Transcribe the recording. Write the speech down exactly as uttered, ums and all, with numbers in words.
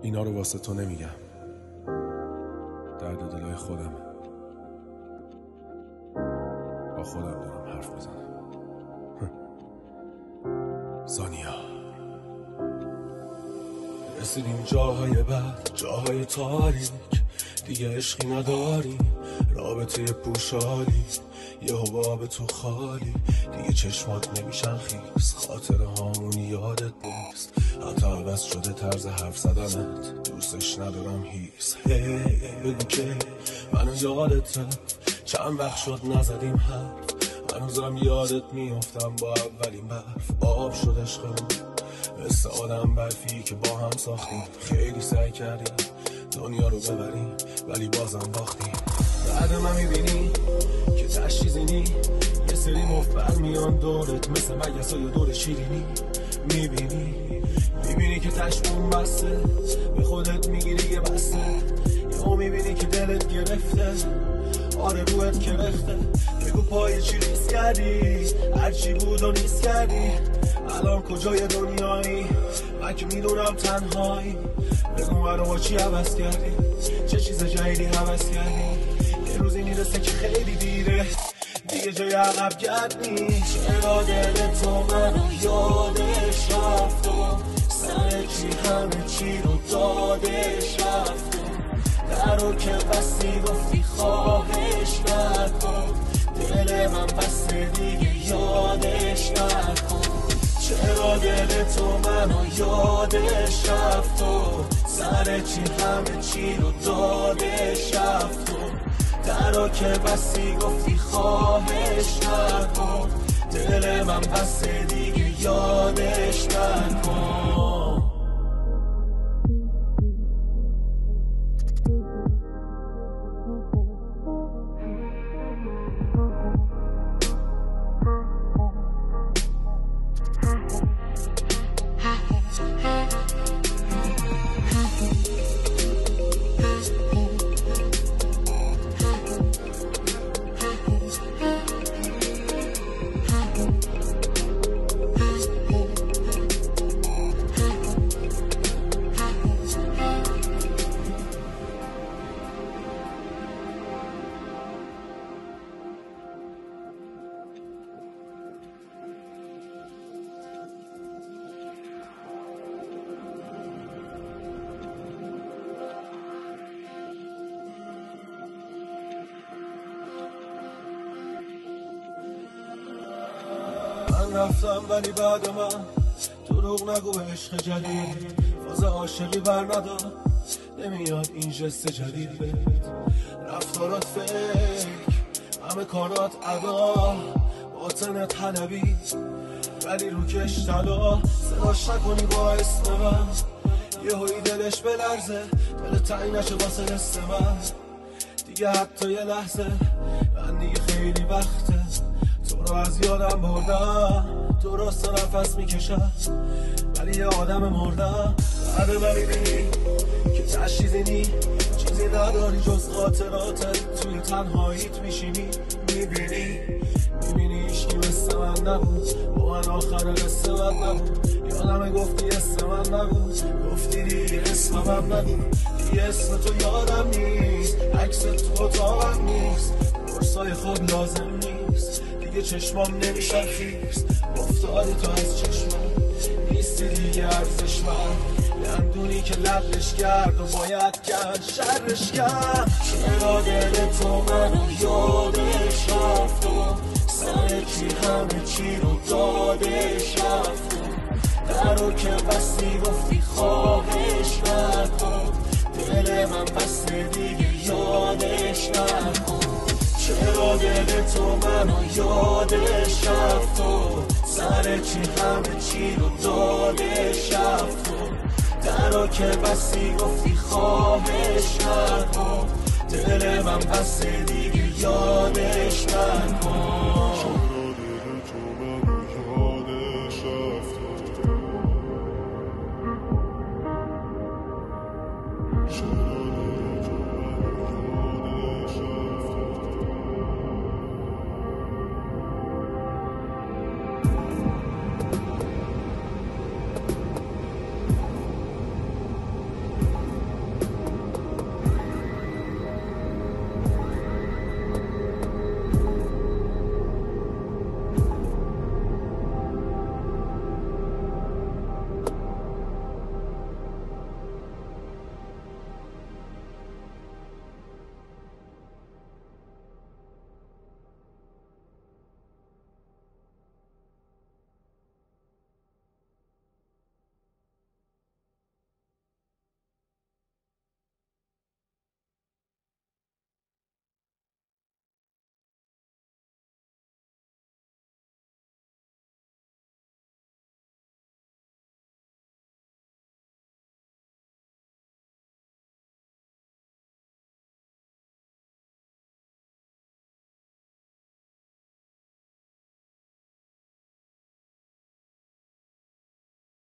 اینا رو واسه تو نمیگم، درد دلای خودم، با خودم دارم حرف میزنم. زانیا رسیدیم جاهای بد، جاهای تاریک، دیگه عشقی نداریم، رابطه پوشالی، یه حباب تو خالی، دیگه چشمات نمیشن خیس، خاطره هامون یادت نیست، حتی عوض شده طرز حرف زدنت، دوستش ندارم هیس. هی بگو که منو یادت رفت، چند وقت شد نزدیم حرف، هنوزم یادت میافتم با اولین برف، آب شد عشقمون مثل آدم برفی که با هم ساختیم، خیلی سعی کردیم دنیا رو ببریم ولی بازم باختیم. بعد من میبینی که تشیزینی، یه سری مفبر میان دورت مثل مگسای دور شیرینی، میبینی میبینی که تشمون بسته، به خودت میگیری یه بسته، یهو میبینی که دلت گرفته، آره روحت کرخته، بگو پای چی ریس کردی، هرچی بود و نیست کردی، الان کجای دنیایی، من که میدونم تنهایی، بگو منو با چی عوض کردی، چه چیز جدیدی عوض کردی، یه روزی میرسه که خیلی دیره، دیگه جای عقب گرد نیست. چرا دل تو منو یادش رفت و سر چی همه چی رو دادش رفت، در رو که بستی گفتی خواهش نکن، دل من بسته دیگه یادش نکن. چرا دل تو منو یادش رفت و سر چی همه چی رو دادش رفت، در رو که بستی گفتی خواهش نکن، دل من بسته دیگه یادش نکن. رفتم ولی بعد من دروغ نگو به عشق جدید، فاز عاشقی بر ندار، نمیاد این جست جدید بهت، رفتارات فکر، همه کارات ادا، باطن طلبی ولی رو کش طلا، صداش نکنی با اسم من، یه هایی دلش بلرزه، دل تنگ نشه واسه دست من، دیگه حتی یه لحظه، من دیگه خیلی وقته تو رو از یادم بردم، درست نفس میکشم ولی یه آدم مردم. بعد من میبینی که تشیزینی، چیزی نداری جز خاطراتت، توی تنهاییت میشینی، میبینی میبینی عشقی مثل من نبود، با من آخر قصه من نبود، یادم گفتی اسم من نبود، گفتی دیگه اسمم نبود، دیگه اسم تو یادم نیست، عکس تو اتاقم نیست، برسای خواب لازم نیست، دیگه چشمام نمیشن خیس، گفتاری تو از چشمم نیستی دیگه ارزش من، دندونی که لبش کرد و باید کرد شرش کرد. چرا دل تو منو یادش رفت و سر چی همه چی رو دادش رفت، در رو که بستی گفتی خواهش نکن، دل من بسته دیگه یادش نکن. چرا دل تو منو یادش رفت و سر چی همه چی رو دادش رفت، در رو که بستی گفتی خواهش نکن، دل من بسته دیگه یادش نکن.